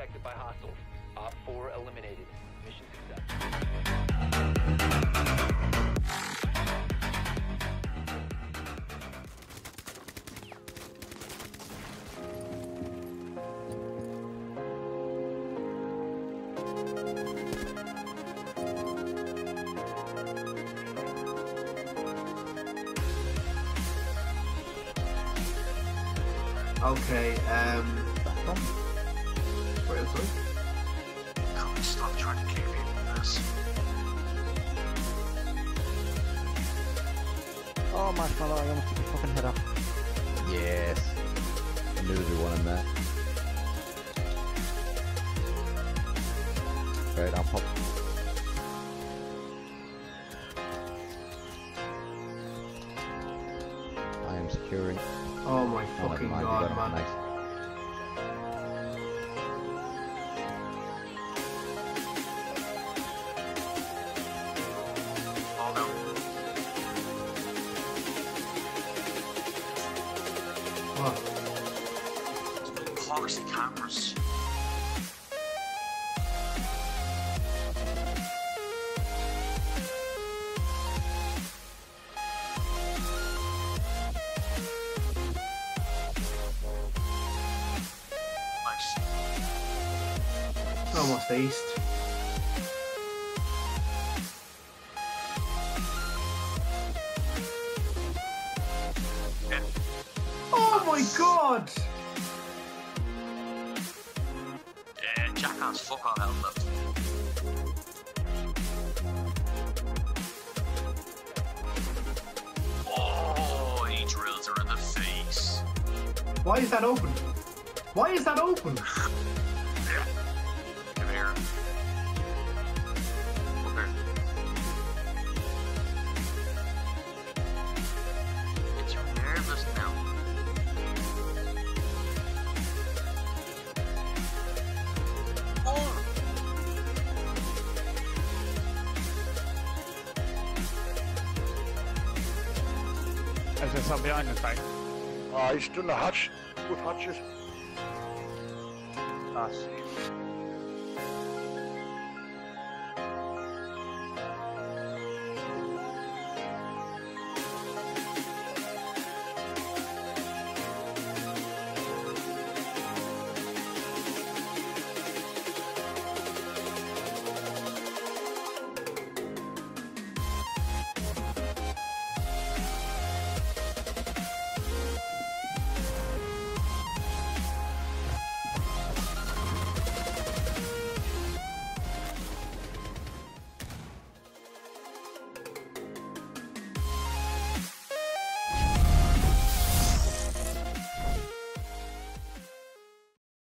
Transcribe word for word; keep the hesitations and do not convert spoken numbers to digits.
detected by hostiles. Op four eliminated. Mission success. Okay, um... Wait, sorry? Can we stop trying to keep in this? Oh, Marshmallow, I almost took your fucking head off. Yes. I knew there one in that. Right, I'll pop. I am securing. Oh my Oh, fucking never mind, god, you got man. him. Nice. All down. What? Proxy cameras. Nice. Almost east. Yeah. Oh my god! Yeah, Jack has fuck all health left. Oh, he drills her in the face. Why is that open? Why is that open? Yeah. Come here. Come here. Get you nervous now. Oh! Is there some behind us, mate? Oh, he's done the hatch. Good hatches. Ah, shit.